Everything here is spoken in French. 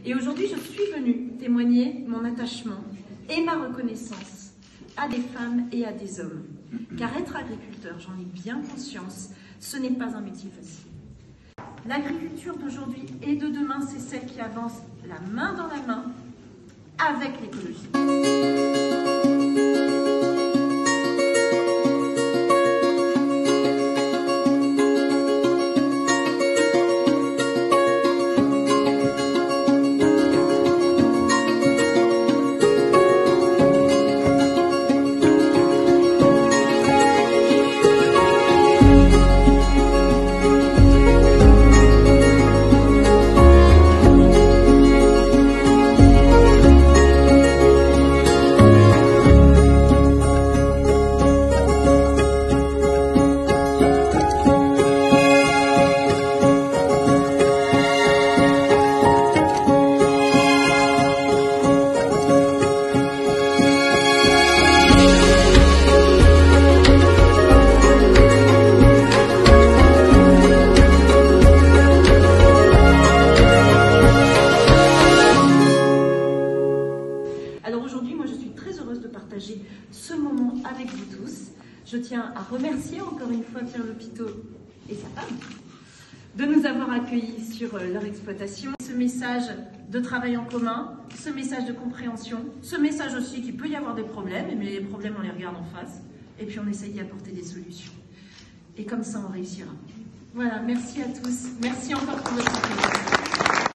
Et aujourd'hui, je suis venue témoigner mon attachement et ma reconnaissance à des femmes et à des hommes. Car être agriculteur, j'en ai bien conscience, ce n'est pas un métier facile. L'agriculture d'aujourd'hui et de demain, c'est celle qui avance la main dans la main avec l'écologie. Alors aujourd'hui, moi je suis très heureuse de partager ce moment avec vous tous. Je tiens à remercier encore une fois Pierre Lopiteau et sa femme de nous avoir accueillis sur leur exploitation. Ce message de travail en commun, ce message de compréhension, ce message aussi qu'il peut y avoir des problèmes, mais les problèmes on les regarde en face et puis on essaye d'y apporter des solutions. Et comme ça on réussira. Voilà, merci à tous. Merci encore pour votre attention.